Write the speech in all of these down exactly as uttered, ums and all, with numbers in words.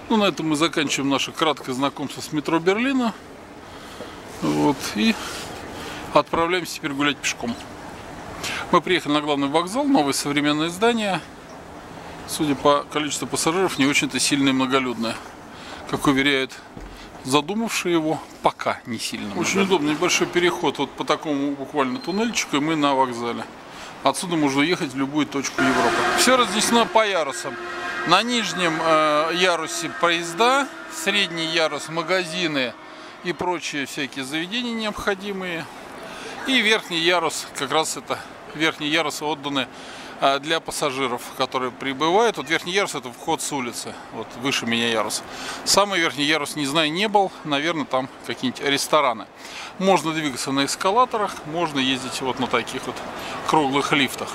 Ну, на этом мы заканчиваем наше краткое знакомство с метро Берлина. Вот, и отправляемся теперь гулять пешком. Мы приехали на главный вокзал, новое современное здание. Судя по количеству пассажиров, не очень-то сильное и многолюдное. Как уверяют задумавшие его, пока не сильно. Очень удобный небольшой переход вот по такому буквально туннельчику, и мы на вокзале. Отсюда можно ехать в любую точку Европы. Все разнесено по ярусам. На нижнем э, ярусе поезда, средний ярус магазины и прочие всякие заведения необходимые. И верхний ярус, как раз это верхний ярус отданы э, для пассажиров, которые прибывают. Вот верхний ярус — это вход с улицы, вот выше меня ярус. Самый верхний ярус, не знаю, не был, наверное, там какие-нибудь рестораны. Можно двигаться на эскалаторах, можно ездить вот на таких вот круглых лифтах.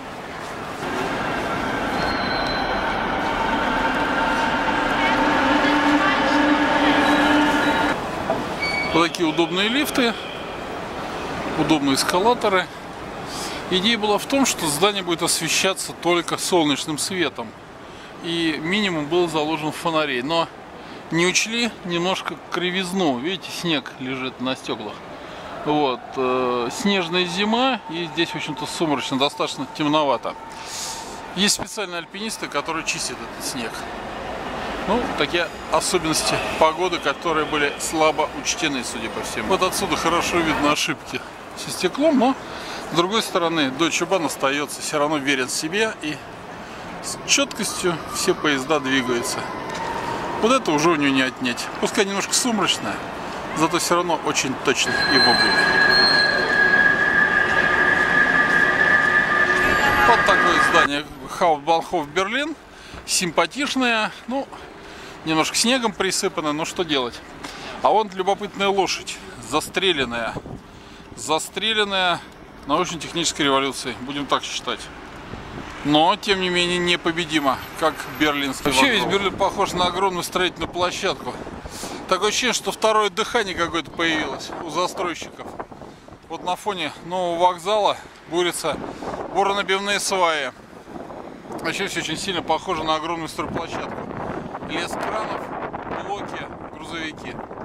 Вот такие удобные лифты, удобные эскалаторы. Идея была в том, что здание будет освещаться только солнечным светом. И минимум был заложен фонарей. Но не учли немножко кривизну. Видите, снег лежит на стеклах. Вот. Э, снежная зима, и здесь, в общем-то, сумрачно, достаточно темновато. Есть специальные альпинисты, которые чистят этот снег. Ну, такие особенности погоды, которые были слабо учтены, судя по всему. Вот отсюда хорошо видно ошибки со стеклом, но с другой стороны Deutsche Bahn остается все равно верен себе, и с четкостью все поезда двигаются. Вот это уже у нее не отнять. Пускай немножко сумрачная, зато все равно очень точно и вовремя. Вот такое здание Hauptbahnhof Берлин. Симпатичное, ну, немножко снегом присыпано, но что делать? А вон любопытная лошадь, застреленная. Застреленная научно-технической революцией, будем так считать. Но, тем не менее, непобедима, как берлинский вокзал. Вообще весь Берлин похож на огромную строительную площадку. Такое ощущение, что второе дыхание какое-то появилось у застройщиков. Вот на фоне нового вокзала бурятся буронабивные сваи. Вообще все очень сильно похоже на огромную стройплощадку. Лес кранов, блоки, грузовики.